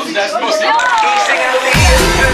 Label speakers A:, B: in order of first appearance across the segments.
A: Das muss ich.
B: Ich singe ein Lied für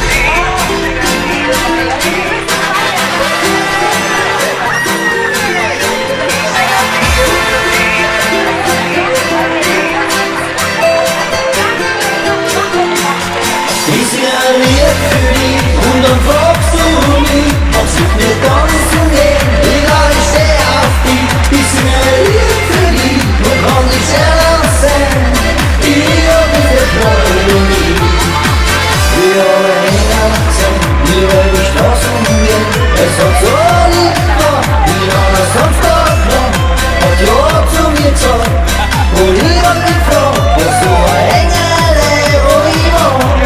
C: Ich singe ein Lied für dich und dann fragst du mich, ob sie mit mir tanzen gehen. Egal, ich steh auf dich. Ich singe ein Lied für dich und kann nicht erlassen. Ich hab mich gefreut und wir alle hängen, über die Straßen gehen. Es hat so lieb gemacht, wie an der Samstagnacht. Hat ja zu mir gesagt, und ich hab mich gefragt, was so ein Engel, wo ich war.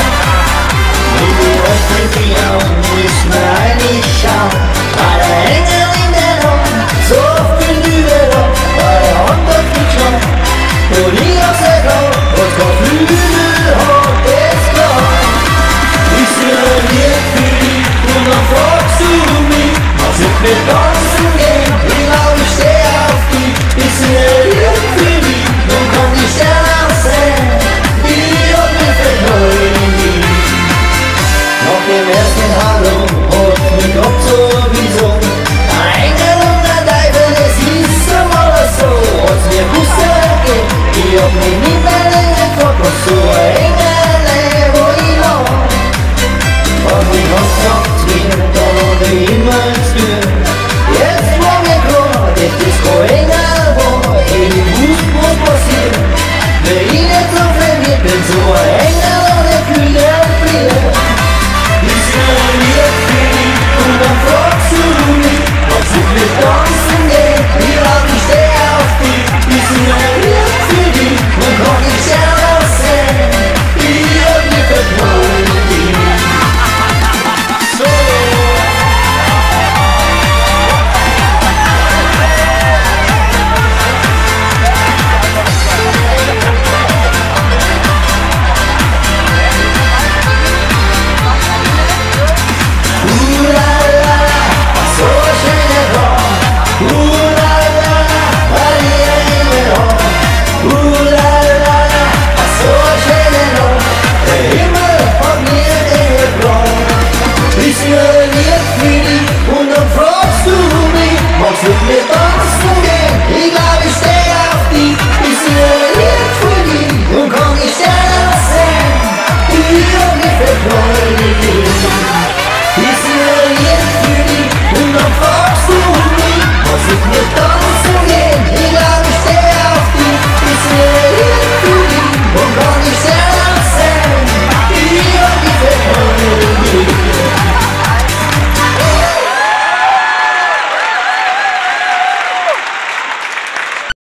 C: Die Augen müssen wir eigentlich schauen. War der Engel in der Hand, so oft bin ich wieder, war der Hand auf mich schon. Und ich hab's erkannt, was kein Flügel hat, ist klar. Ich singe ein Lied für dich und dann fragst du mich, was mit mir tanzen gehen. Ich glaub, ich steh auf dich. Ich singe ein Lied für dich und kann die Sterne aussehen. Ich hab mich verknallt in dich. Nach dem ersten Hallo hat mich Gott sowieso ein Engel und ein Teufel, das ist einmal so. Hat's mir gewusst, ich hab mich nie mehr gefragt, was so ein